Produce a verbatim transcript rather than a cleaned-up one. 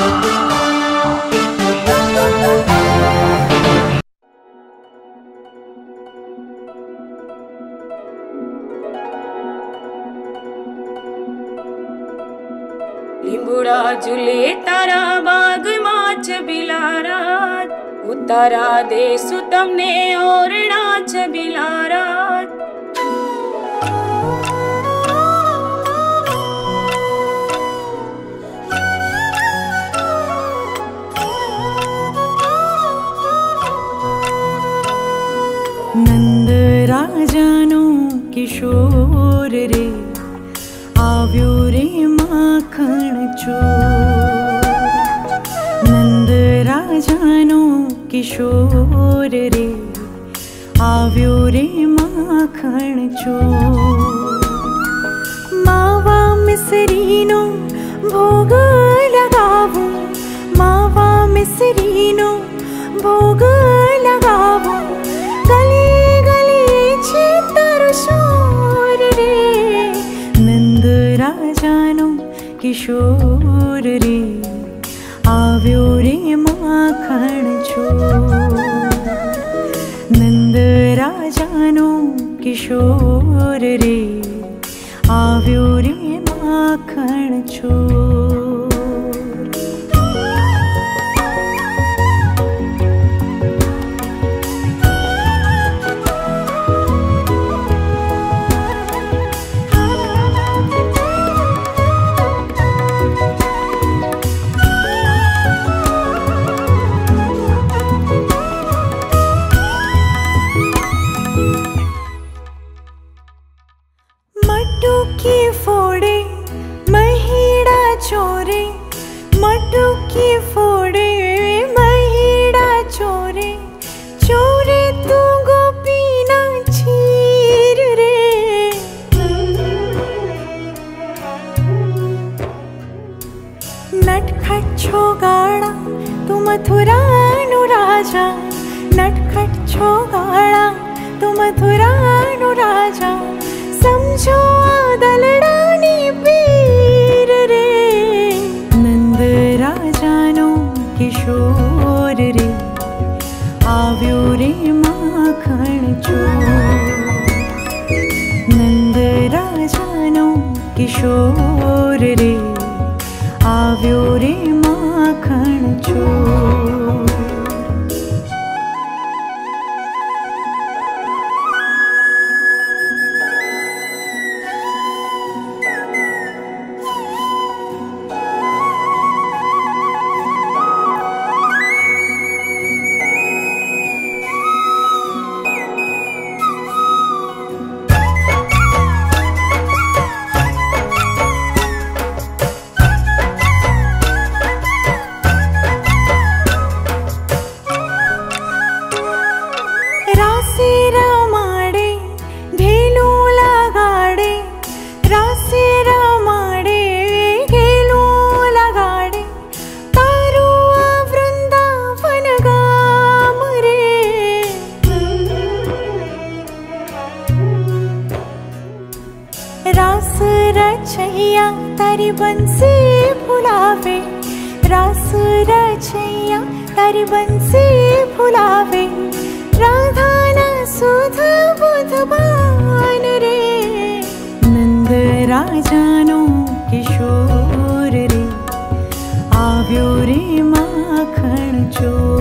लिंबुड़ा झुले तारा बाग माच बिलारा उतारा दे सुतम ने ओरणाच बिलारा नंद राजानो किशोर रे आव्यो रे माखण चोर। नंद राजानो किशोर रे आव्यो रे माखण चोर। मावा मिसरीनो भोग लगावो मावा मिसरीनो भोग लगावो गली गली छे तारो शोर रे। नंद राजानो किशोर रे आव्यो रे माखण चोर। नंद राजानो किशोर रे आव्यो रे माखण चोर। मटुकी फोड़े महिड़ा चोरे मटुकी फोड़े महिड़ा चोरे चोरे तू गोपीना चीर रे। नटखट छोगाड़ा तू मथुरा नु राजा नटखट छोगाड़ा तू मथुरा नु राजा समझो दलड़ानी पीर रे। नंद राजानो किशोर रे आव्यो रे माखण चोर। नंद राजानो किशोर रे आव्यो रे माखण चोर। रासे रमाड़े घेलू लगाड़े रासे रमाड़े घेलू लगाड़े तारो आ वृंदावन गाम रे। रास रचैया तारी बंसी फुलावे रास रचैया तारी बंसी फुलावे राधा न सुध बुधबान रे। नंद राजानो किशोर रे आव्यो रे माखण चोर।